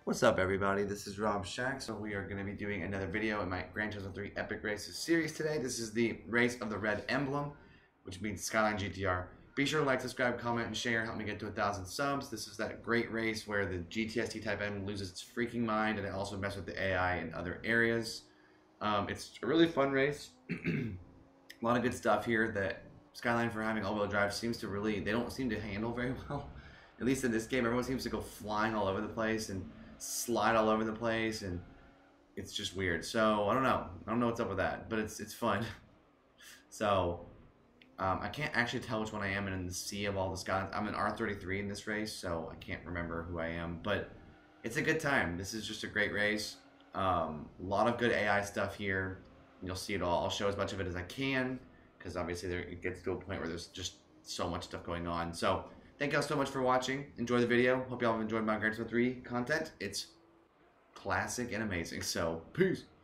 What's up, everybody? This is Rob Shack. So we are going to be doing another video in my Gran Turismo 3 Epic Races series today. This is the race of the red emblem, which means Skyline GTR. Be sure to like, subscribe, comment, and share. Help me get to 1,000 subs. This is that great race where the GTST type emblem loses its freaking mind, and it also messes with the AI in other areas. It's a really fun race. A lot of good stuff here that Skyline, for having all-wheel drive, seems to really, they don't seem to handle very well. At least in this game, everyone seems to go flying all over the place and slide all over the place, and it's just weird. So I don't know what's up with that, but it's fun. So I can't actually tell which one I am in the sea of all the Skylines. I'm in R33 in this race, so I can't remember who I am, but it's a good time. This is just a great race. A lot of good AI stuff here. You'll see it all. I'll show as much of it as I can, because obviously it gets to a point where there's just so much stuff going on. So thank y'all so much for watching. Enjoy the video. Hope y'all have enjoyed my Gran Turismo 3 content. It's classic and amazing. So, peace.